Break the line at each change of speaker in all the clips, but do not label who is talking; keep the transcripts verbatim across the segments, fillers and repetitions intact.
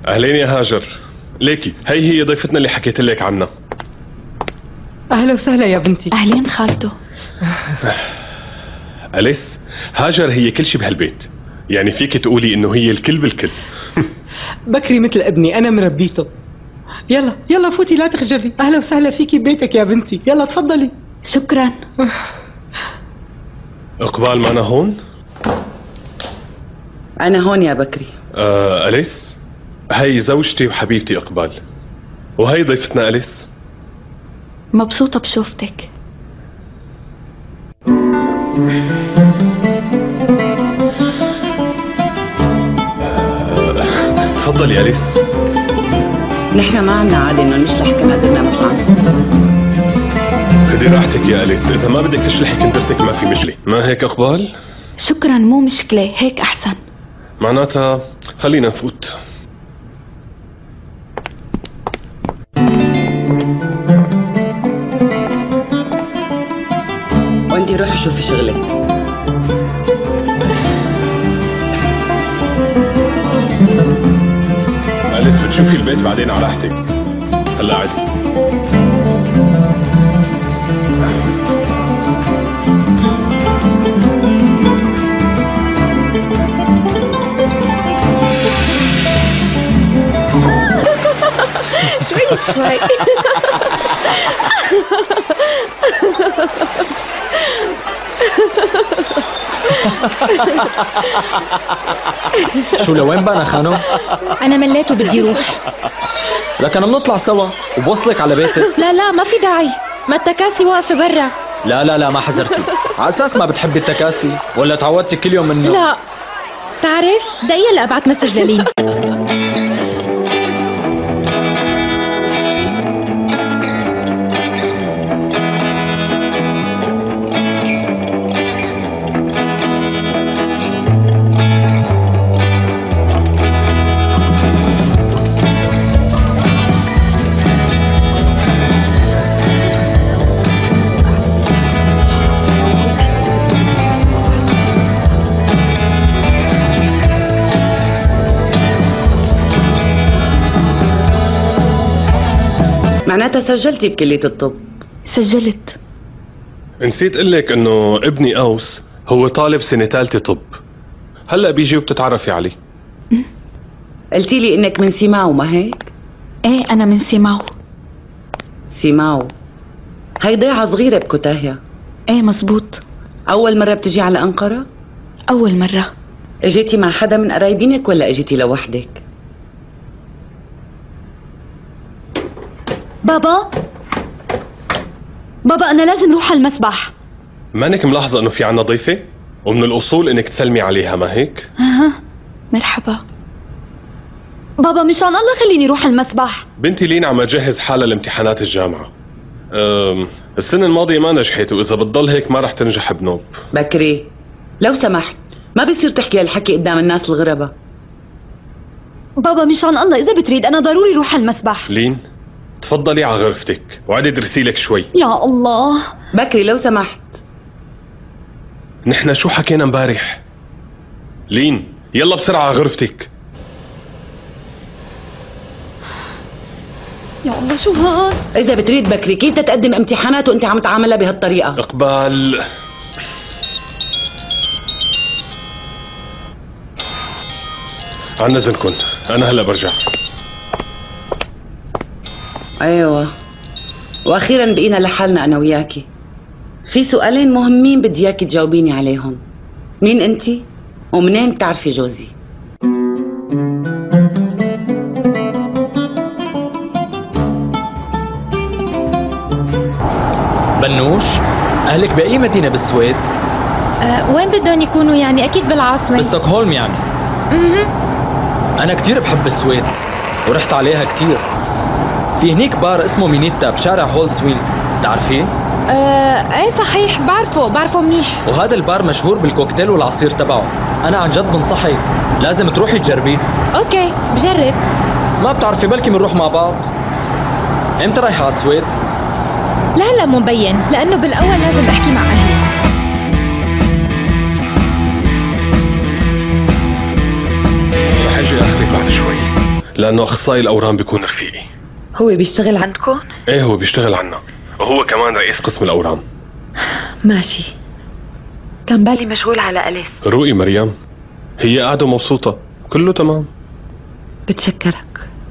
أهلين يا هاجر. ليكي هي هي ضيفتنا اللي حكيت لك عنها.
أهلا وسهلا يا بنتي.
أهلين خالته.
أليس، هاجر هي كل شيء بهالبيت، يعني فيك تقولي إنه هي الكل بالكل.
بكري مثل ابني، أنا مربيته. يلا يلا فوتي لا تخجلي. أهلا وسهلا فيكي ببيتك يا بنتي، يلا تفضلي.
شكرا.
إقبال معنا هون؟
أنا هون يا بكري.
آه أليس، هي زوجتي وحبيبتي إقبال، وهي ضيفتنا أليس.
مبسوطة بشوفتك.
آه تفضلي أليس.
نحن ما عنا عادة إنه نشلح كنادرنا مطعم.
خدي راحتك يا أليس، إذا ما بدك تشلحي كندرتك ما في مشكلة، ما هيك إقبال؟
شكرا، مو مشكلة، هيك أحسن.
معناتها خلينا نفوت.
وانتي روحي شوفي شغلك.
أليس بتشوفي البيت بعدين على راحتك، هلا عادي.
شوي شوي.
شو لوين بقى خانو؟
أنا مليت وبدي روح.
لكن بنطلع سوا وبوصلك على بيتك.
لا لا ما في داعي، ما التكاسي واقفة برا.
لا لا لا ما حذرتي، على أساس ما بتحبي التكاسي ولا تعودتي كل يوم منه؟
لا تعرف دقيقة لأبعت مسج للين.
معناتها سجلتي بكلية الطب؟
سجلت.
نسيت قلك إنه ابني أوس هو طالب سنة ثالثة طب، هلا بيجي وبتتعرفي عليه.
قلتي لي إنك من سيماو ما هيك؟
إيه أنا من سيماو.
سيماو هي ضيعة صغيرة بكوتاهيا.
إيه مزبوط.
أول مرة بتجي على أنقرة؟
أول مرة.
اجيتي مع حدا من قرايبينك ولا اجيتي لوحدك؟
بابا بابا أنا لازم روح على المسبح.
مانك ملاحظة إنه في عنا ضيفة؟ ومن الأصول إنك تسلمي عليها ما هيك؟
أها مرحبا.
بابا مشان الله خليني روح على المسبح.
بنتي لين عم تجهز حالها لامتحانات الجامعة. أم السنة الماضية ما نجحت، وإذا بتضل هيك ما رح تنجح بنوب.
بكري لو سمحت ما بصير تحكي هالحكي قدام الناس الغرباء.
بابا مشان الله إذا بتريد أنا ضروري روح على المسبح.
لين تفضلي على غرفتك وعدي ادرسي لك شوي.
يا الله
بكري لو سمحت.
نحن شو حكينا امبارح؟ لين يلا بسرعة على غرفتك.
يا الله شو هاد؟
إذا بتريد بكري كيف تقدم امتحانات وأنت عم تعاملها بهالطريقة؟
إقبال عن إذنكن أنا هلا برجع.
أيوة وأخيرا بقينا لحالنا أنا وياكي. في سؤالين مهمين بدي إياكي تجاوبيني عليهم. مين أنتي؟ ومنين بتعرفي جوزي؟
بنوش أهلك بأي مدينة بالسويد؟
أه وين بدهم يكونوا يعني؟ أكيد بالعاصمة.
بستوكهولم يعني.
اها
أنا كتير بحب السويد ورحت عليها كتير. في هنيك بار اسمه مينيتا بشارع هولسوين، تعرفيه؟
أه ايه صحيح بعرفه بعرفه منيح.
وهذا البار مشهور بالكوكتيل والعصير تبعه. أنا عن جد بنصحك لازم تروحي تجربيه.
أوكي بجرب.
ما بتعرفي بلكي بنروح مع بعض. امتى رايحة على السويد؟
لا لا مو مبين لأنه بالأول لازم أحكي مع أهلي.
رح اجي اخذك بعد شوي. لأنه أخصائي الأورام بيكون رفيقي.
هو بيشتغل عندكم؟
إيه هو بيشتغل عنا، وهو كمان رئيس قسم الأورام.
ماشي. كان بالي مشغول على أليس.
روقي مريم، هي قاعدة مبسوطة، كله تمام.
بتشكرك.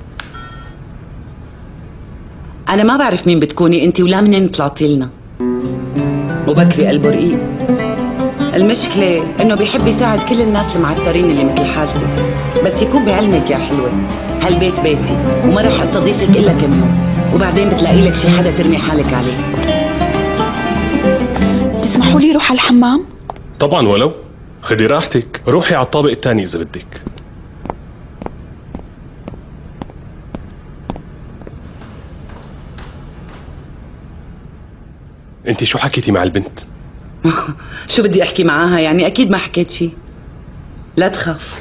أنا ما بعرف مين بتكوني أنت ولا منين طلعتي لنا. وبكري قلبه رقيق. المشكلة إنه بيحب يساعد كل الناس المعترين اللي مثل حالتك، بس يكون بعلمك يا حلوة، هالبيت بيتي وما رح استضيفك إلا كم يوم، وبعدين بتلاقي لك شي حدا ترمي حالك عليه.
تسمحوا لي روح على الحمام؟
طبعا، ولو خدي راحتك، روحي على الطابق الثاني إذا بدك. انت شو حكيتي مع البنت؟
شو بدي احكي معاها يعني؟ اكيد ما حكيت شي. لا تخاف.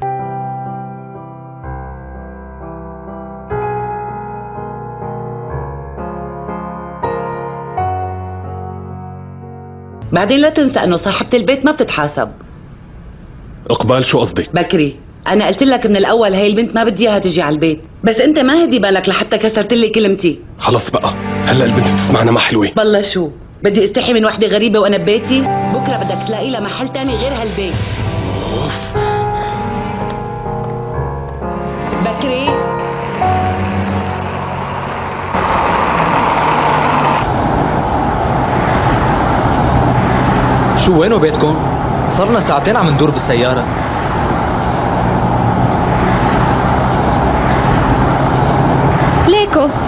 بعدين لا تنسى انه صاحبة البيت ما بتتحاسب.
اقبال شو قصدك؟
بكري، انا قلت لك من الاول هاي البنت ما بدي اياها تجي على البيت، بس انت ما هدي بالك لحتى كسرت لي كلمتي.
خلص بقى، هلا البنت بتسمعنا ما حلوة.
بالله شو بدي استحي من وحده غريبه وانا ببيتي؟ بكره بدك تلاقي لها محل تاني غير هالبيت. أوف. بكري،
شو وينو بيتكم؟ صرنا ساعتين عم ندور بالسيارة.
ليكو.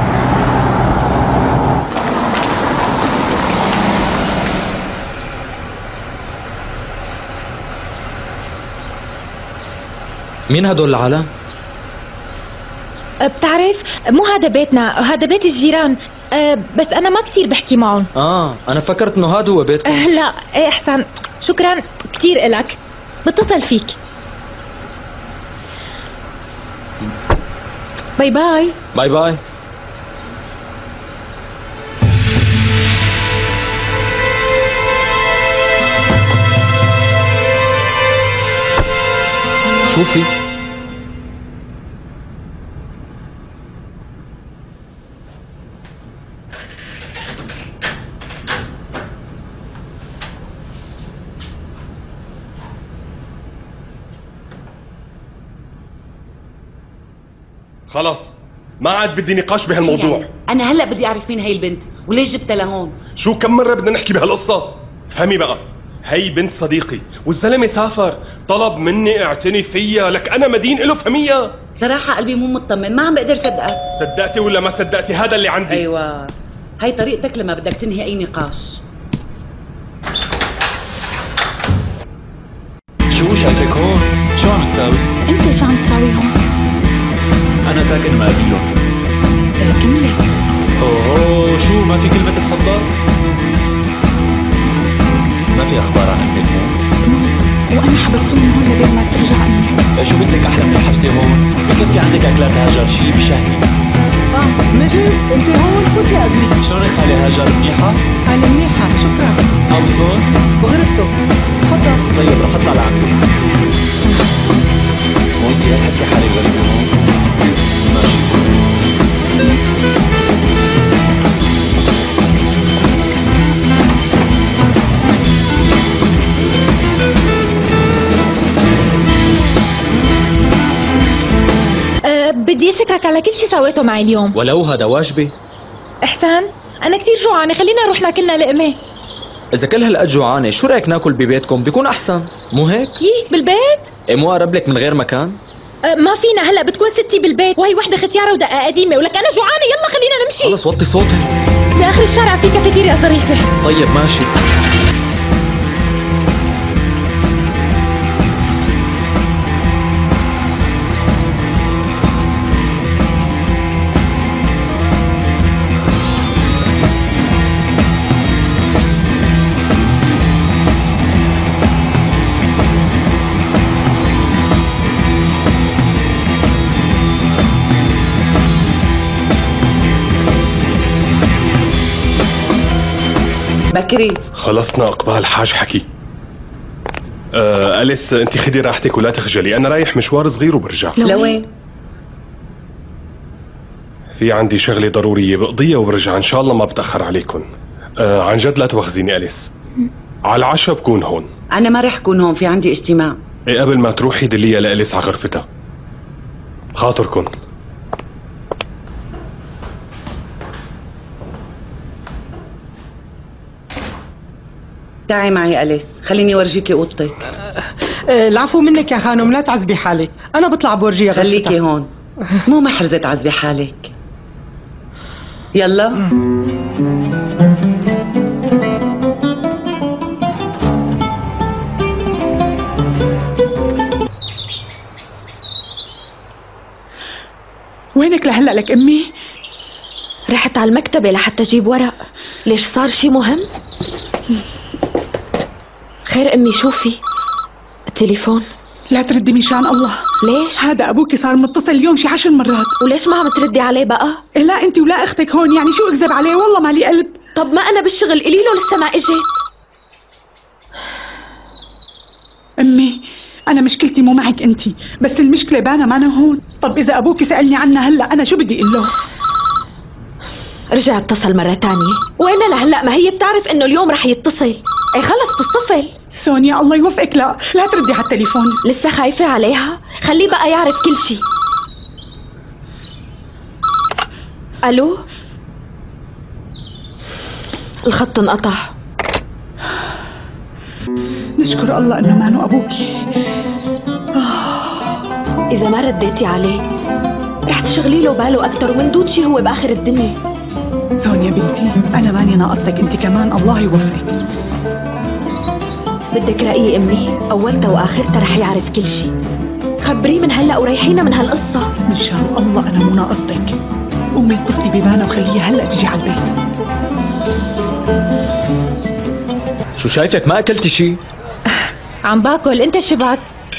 مين هدول العالم؟
بتعرف مو هذا بيتنا، هذا بيت الجيران. أه بس أنا ما كتير بحكي معهم.
آه أنا فكرت إنه هذا هو بيتكم.
أه لا، إيه إحسان، شكرا كتير إلك، بتصل فيك. باي باي.
باي باي. شوفي
خلص، ما عاد بدي نقاش بهالموضوع.
يعني انا هلا بدي اعرف مين هي البنت وليش جبتها لهون.
شو كم مرة بدنا نحكي بهالقصة؟ فهمي بقى، هي بنت صديقي والزلمة سافر، طلب مني اعتني فيها، لك أنا مدين إله، فهميها؟
بصراحة قلبي مو مطمن، ما عم بقدر صدقك.
صدقتي ولا ما صدقتي؟ هذا اللي عندي.
أيوة، هي طريقتك لما بدك تنهي أي نقاش.
شو شايفك هون؟ شو عم تساوي؟
انت شو عم تساوي هون؟
أنا ساكن مقابلهم.
آه كملت.
أوه شو ما في كلمة تتفضل؟ ما في أخبار عن أمك هون؟
نو، وأنا حبسوني هون لبين ما ترجع أمي.
شو بدك أحلى من الحبسة هون؟ بكفي عندك أكلات هاجر شي بشهي.
اه مجد، انت هون، فوت يا ابني.
شلونك خالي هاجر، منيحة؟
انا منيحة، شكرا.
أوس هون؟
بغرفته، تفضل.
طيب رح أطلع لعندي. وأنت لا تحسي حالك غريبة هون؟ ماشي.
أه بدي أشكرك على كل شي سويته معي اليوم.
ولو هذا واجبي.
إحسان، أنا كتير جوعانة، خلينا نروح ناكلنا لقمة.
إذا كل هالقد جوعانة شو رأيك ناكل ببيتكم؟ بيكون أحسن، مو هيك؟
يي بالبيت؟
إيه مو أقرب لك من غير مكان؟
أه ما فينا، هلا بتكون ستي بالبيت وهي وحده ختياره ودقه قديمه، ولك انا جوعانه، يلا خلينا نمشي.
خلص وطي صوتك.
لاخر الشارع في كافيتيريا ظريفه.
طيب ماشي.
بكري،
خلصنا اقبال، حاج حكي. آه أليس، انت خدي راحتك ولا تخجلي، انا رايح مشوار صغير وبرجع.
لوين؟
في عندي شغلة ضرورية بقضيها وبرجع إن شاء الله ما بتأخر عليكم. آه عن جد لا تواخذيني أليس، على العشاء بكون هون.
أنا ما رح كون هون، في عندي اجتماع.
إيه قبل ما تروحي دليها لأليس على غرفتها. خاطركن.
تعي معي أليس، خليني ورجيكي اوضتك.
أه العفو منك يا خانم، لا تعذبي حالك، انا بطلع بورجيها غرفتها.
خليكي هون، مو محرزة تعذبي حالك. يلا.
وينك لهلا لك امي؟
رحت على المكتبة لحتى اجيب ورق. ليش صار شي مهم؟ خير امي شوفي التليفون.
لا تردي مشان الله.
ليش؟
هذا ابوكي صار متصل اليوم شي عشر مرات.
وليش ما عم تردي عليه بقى؟
إيه لا انت ولا اختك هون، يعني شو اكذب عليه؟ والله مالي قلب.
طب ما انا بالشغل، قلي له لسه ما اجت.
امي انا مشكلتي مو معك انت، بس المشكله بانا ما انا هون. طب اذا ابوكي سالني عنها هلا انا شو بدي اقول له؟
رجع اتصل مرة تانية. وين لهلا؟ ما هي بتعرف انه اليوم رح يتصل. اي خلص تصطفل.
سونيا الله يوفقك، لا لا تردي على التليفون.
لسه خايفة عليها؟ خليه بقى يعرف كل شي. الو؟ الخط انقطع.
نشكر الله انه مانو ابوكي.
اذا ما رديتي عليه رح تشغلي له باله اكثر، ومن دون شي هو باخر الدنيا.
سونيا بنتي انا ماني ناقصتك انت كمان، الله يوفقك.
بدك رأيي امي؟ اولتها واخرتها رح يعرف كل شي. خبريه من هلا وريحينا من هالقصة.
من شان الله انا مو ناقصتك. قومي اتصلي ببانا وخليها هلا تجي على البيت.
شو شايفك ما اكلتي شي؟
عم باكل، انت شباك؟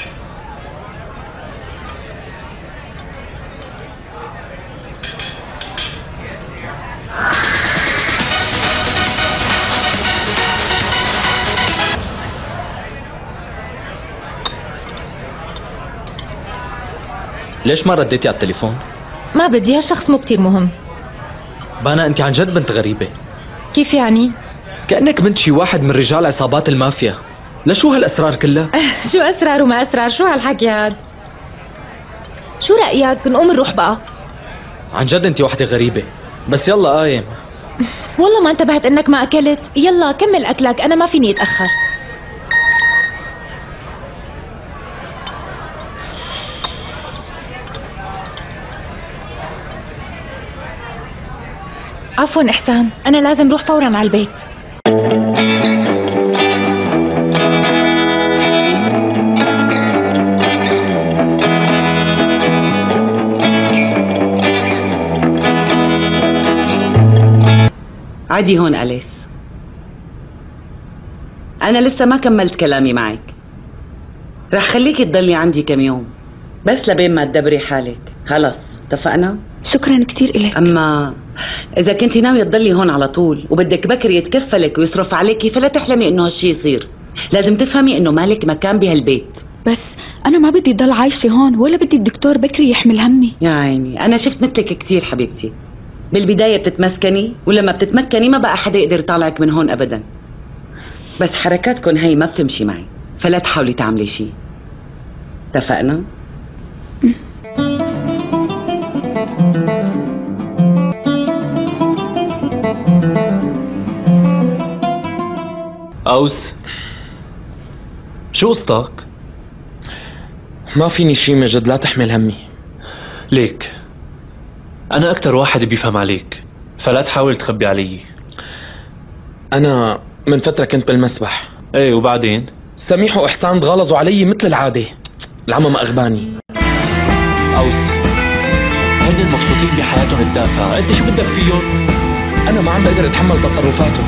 ليش ما رديتي على التليفون؟
ما بدي، هالشخص مو كتير مهم.
بانا انت عن جد بنت غريبة.
كيف يعني؟
كأنك بنت شي واحد من رجال عصابات المافيا. لشو هالاسرار كلها؟
شو اسرار وما اسرار؟ شو هالحكي هاد؟ شو رأيك نقوم نروح بقى؟
عن جد انت وحدة غريبة، بس يلا قايم.
والله ما انتبهت انك ما اكلت. يلا كمل اكلك، انا ما فيني اتأخر. عفوا إحسان، أنا لازم روح فوراً على البيت.
عادي هون أليس، أنا لسه ما كملت كلامي معك. رح خليكي تضلي عندي كم يوم بس لبين ما تدبري حالك. خلص اتفقنا؟
شكرا كتير إلك.
أما إذا كنتي ناوية تضلي هون على طول وبدك بكر يتكفلك ويصرف عليكي فلا تحلمي إنه هالشي يصير. لازم تفهمي إنه مالك مكان بهالبيت.
بس أنا ما بدي ضل عايشة هون، ولا بدي الدكتور بكري يحمل همي.
يا عيني أنا شفت مثلك كتير حبيبتي. بالبداية بتتمسكني، ولما بتتمكني ما بقى حدا يقدر يطالعك من هون أبدا. بس حركاتكن هي ما بتمشي معي، فلا تحاولي تعملي شي. اتفقنا؟
أوس، شو قصتك؟
ما فيني شي مجد، لا تحمل همي.
ليك أنا أكتر واحد بيفهم عليك، فلا تحاول تخبي علي.
أنا من فترة كنت بالمسبح.
إيه وبعدين؟
سميح وإحسان تغالظوا علي مثل العادة. العمى ما أغباني.
أوس، هن مبسوطين بحياتهم التافهة، أنت شو بدك فيهم؟
أنا ما عم بقدر أتحمل تصرفاته.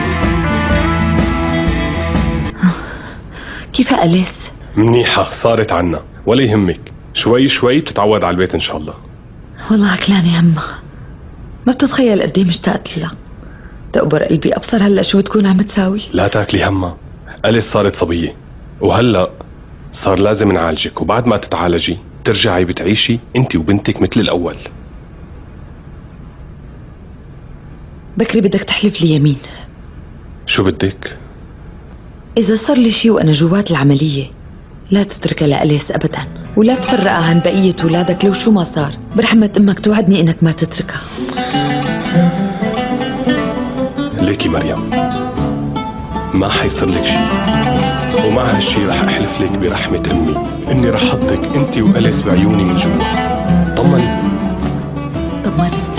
كيف أليس؟
منيحة، صارت عنا ولا يهمك، شوي شوي بتتعود على البيت إن شاء الله.
والله أكلاني همها، ما بتتخيل قد ايه مشتاقت لها. تقبر قلبي أبصر هلا شو بتكون عم تساوي.
لا تاكلي همها، أليس صارت صبية وهلا صار لازم نعالجك، وبعد ما تتعالجي ترجعي بتعيشي انت وبنتك مثل الأول.
بكري بدك تحلف لي يمين.
شو بدك؟
إذا صار لي شي وأنا جوات العملية لا تتركها لأليس أبدا، ولا تفرقها عن بقية ولادك لو شو ما صار. برحمة أمك توعدني إنك ما تتركها.
ليكي مريم، ما حيصير لك شيء، ومع هالشي رح أحلف لك برحمة أمي إني رح أحطك أنت وأليس بعيوني من جوا. طمني.
طمنت.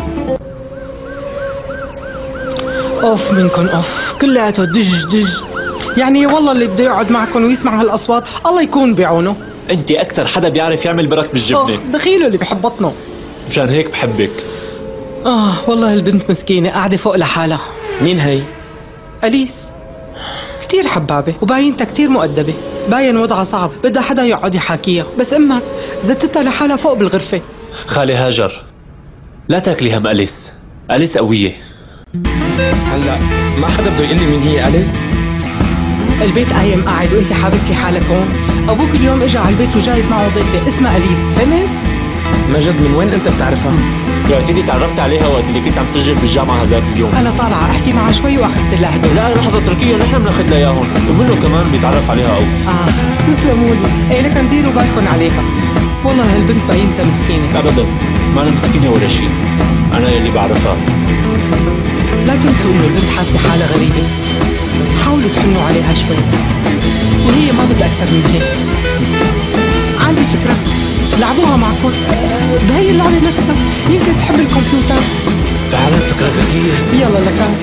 اوف منكم اوف، كلياته دج دج. يعني والله اللي بده يقعد معكم ويسمع هالاصوات الله يكون بعونه.
انت اكثر حدا بيعرف يعمل برك بالجبنه.
دخيله اللي بحب بطنه.
مشان هيك بحبك.
اه والله البنت مسكينه قاعده فوق لحالها.
مين هي؟
أليس، كتير حبابه وباينتها كتير مؤدبه. باين وضعها صعب، بدها حدا يقعد يحاكيها. بس امك زتتها لحالها فوق بالغرفه.
خالي هاجر، لا تاكلي هم أليس. أليس قويه.
هلا ما حدا بده يقول لي مين هي أليس؟
البيت قايم قاعد وانت حابس لي حالك هون. ابوك اليوم اجى على البيت وجايب معه ضيفه اسمها أليس، فهمت؟
مجد من وين انت بتعرفها؟
يا سيدي تعرفت عليها وقت اللي كنت عم سجل بالجامعه هذاك اليوم.
انا طالعه احكي معها شوي واخذت لها هدول.
لا لحظه اتركيها، نحن بناخذ لها اياهم، ومنه كمان بيتعرف عليها اوف.
اه تسلموا لي. ايه لكن ديروا بالكم عليها. والله هالبنت باينتها مسكينه.
ابدا ما انا مسكينه ولا شيء، انا اللي بعرفها.
لا تنسوا انه البنت حاسه حالها غريبه. حاولوا تحنوا عليها شوي، وهي ما بدها اكثر من هيك. عندي فكره، لعبوها معكم بهي اللعبه نفسها، يمكن تحب الكمبيوتر.
فعلا فكره ذكيه.
يلا لك.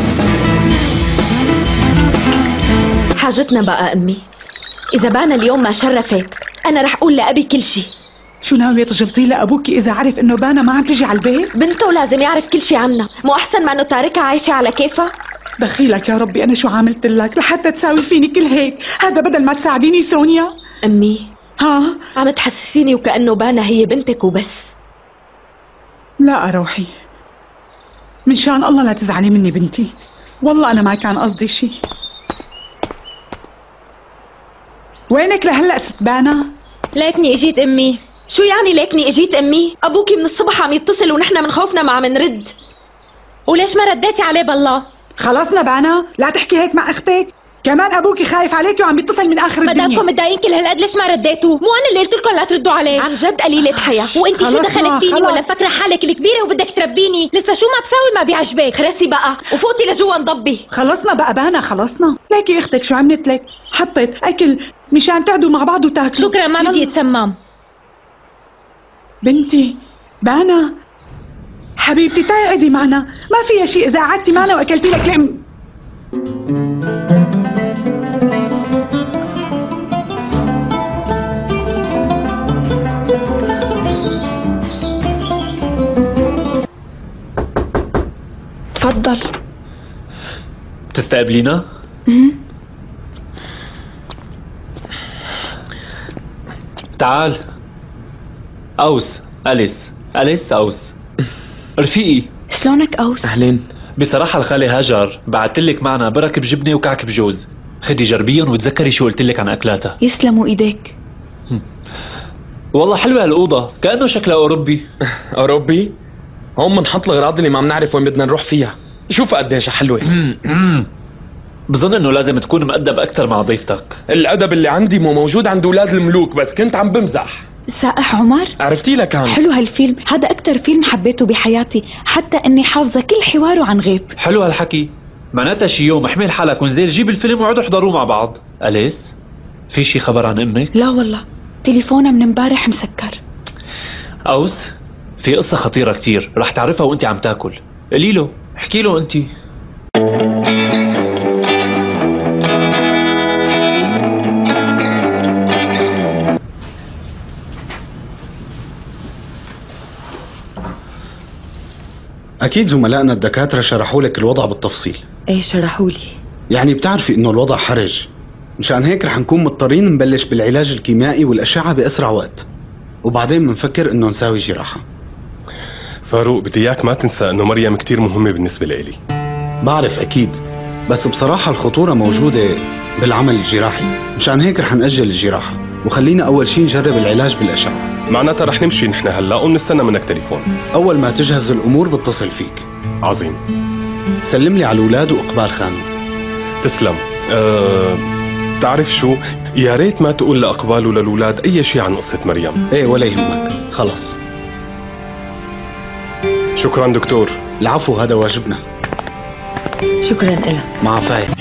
حاجتنا بقى امي، اذا بانا اليوم ما شرفت انا رح اقول لابي كل شيء.
شو ناوية تجلطي لأبوكي إذا عرف إنه بانا ما عم تجي على البيت؟
بنته لازم يعرف كل شيء عنا، مو أحسن ما إنه تاركها عايشة على كيفها؟
دخيلك يا ربي، أنا شو عاملت لك لحتى تساوي فيني كل هيك؟ هذا بدل ما تساعديني سونيا.
أمي
ها؟
عم تحسسيني وكأنه بانا هي بنتك وبس.
لا أروحي، من شان الله لا تزعلي مني بنتي، والله أنا ما كان قصدي شي. وينك لهلأ ست بانا؟
ليتني اجيت امي.
شو يعني ليكني اجيت امي؟ ابوكي من الصبح عم يتصل ونحن من خوفنا ما عم نرد.
وليش ما رديتي عليه بالله؟
خلصنا بانا، لا تحكي هيك مع اختك، كمان ابوكي خايف عليكي وعم بيتصل من اخر الدنيا.
مدامكم متضايقين كل هالقد ليش ما رديتوا؟ مو انا اللي قلت لكم لا تردوا عليه.
عن جد قليلة حياة.
وانت شو
خلصنا،
دخلت فيني؟
خلص.
ولا فكرة حالك الكبيرة وبدك تربيني؟ لسه شو ما بساوي ما بيعجبك.
خرسي بقى وفوتي لجوا انضبي.
خلصنا بقى بانا، خلصنا. ليكي اختك شو عملت لك؟ حطت اكل مشان تقعدوا مع بعض وتاكلوا.
شكرا ما بدي اتسمم.
بنتي بانا حبيبتي تعي قعدي معنا، ما فيها شيء اذا قعدتي معنا واكلتي لك لقم.
تفضل.
بتستقبلينا؟ تعال. أوس، أليس، أليس أوس رفيقي.
شلونك أوس؟
أهلين.
بصراحة الخالي هاجر بعتلك معنا برك بجبنة وكعك بجوز، خدي جربيهم وتذكري شو قلتلك عن أكلاتها.
يسلموا إيديك.
والله حلوة هالأوضة، كأنه شكلها أوروبي.
أوروبي؟ هون بنحط الأغراض اللي ما بنعرف وين بدنا نروح فيها. شوف قديش حلوة.
بظن إنه لازم تكون مؤدب أكثر مع ضيفتك.
الأدب اللي عندي مو موجود عند أولاد الملوك، بس كنت عم بمزح.
سائح عمر،
عرفتي لك كان
حلو هالفيلم، هذا أكتر فيلم حبيته بحياتي، حتى إني حافظة كل حواره عن غيب.
حلو هالحكي، معناتها شي يوم احمل حالك ونزل جيب الفيلم وقعدوا احضروه مع بعض. أليس، في شي خبر عن أمك؟
لا والله، تليفونها من امبارح مسكر.
أوس، في قصة خطيرة كتير رح تعرفها وانت عم تاكل. قلي له، احكي له انت.
أكيد زملائنا الدكاترة شرحوا لك الوضع بالتفصيل.
ايه شرحوا لي.
يعني بتعرفي إنه الوضع حرج، مشان هيك رح نكون مضطرين نبلش بالعلاج الكيميائي والأشعة بأسرع وقت، وبعدين بنفكر إنه نساوي جراحة.
فاروق بدي إياك ما تنسى إنه مريم كتير مهمة بالنسبة لإلي.
بعرف أكيد، بس بصراحة الخطورة موجودة بالعمل الجراحي، مشان هيك رح نأجل الجراحة وخلينا أول شي نجرب العلاج بالأشعة.
معناتها رح نمشي نحن هلا ونستنى منك تليفون.
أول ما تجهز الأمور بتصل فيك.
عظيم.
سلم لي على الأولاد وإقبال خانم.
تسلم. أه... تعرف شو؟ يا ريت ما تقول لأقبال وللولاد أي شيء عن قصة مريم.
ايه ولا يهمك، خلص.
شكرا دكتور.
العفو، هذا واجبنا.
شكرا لك.
مع فايد.